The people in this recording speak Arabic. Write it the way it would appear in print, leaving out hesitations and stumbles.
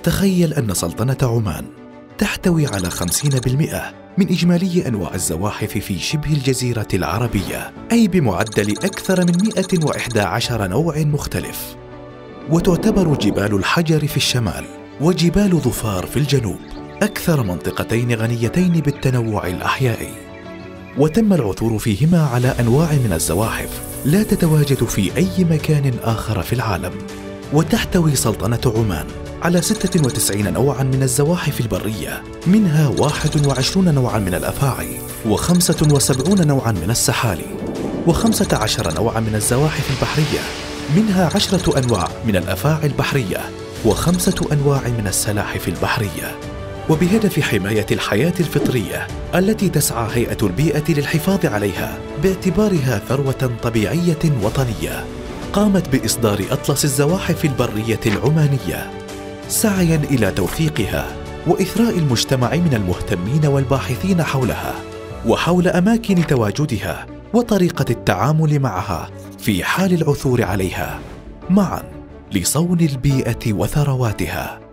تخيل أن سلطنة عمان تحتوي على 50% من إجمالي أنواع الزواحف في شبه الجزيرة العربية، أي بمعدل أكثر من 111 نوع مختلف. وتعتبر جبال الحجر في الشمال وجبال ظفار في الجنوب أكثر منطقتين غنيتين بالتنوع الأحيائي، وتم العثور فيهما على أنواع من الزواحف لا تتواجد في أي مكان آخر في العالم. وتحتوي سلطنة عمان على 96 نوعاً من الزواحف البرية، منها 21 نوعاً من الأفاعي، و75 نوعاً من السحالي، و15 نوعاً من الزواحف البحرية، منها 10 أنواع من الأفاعي البحرية، و5 أنواع من السلاحف البحرية. وبهدف حماية الحياة الفطرية التي تسعى هيئة البيئة للحفاظ عليها باعتبارها ثروة طبيعية وطنية، قامت بإصدار أطلس الزواحف البرية العمانية، سعياً إلى توثيقها وإثراء المجتمع من المهتمين والباحثين حولها وحول أماكن تواجدها وطريقة التعامل معها في حال العثور عليها، معاً لصون البيئة وثرواتها.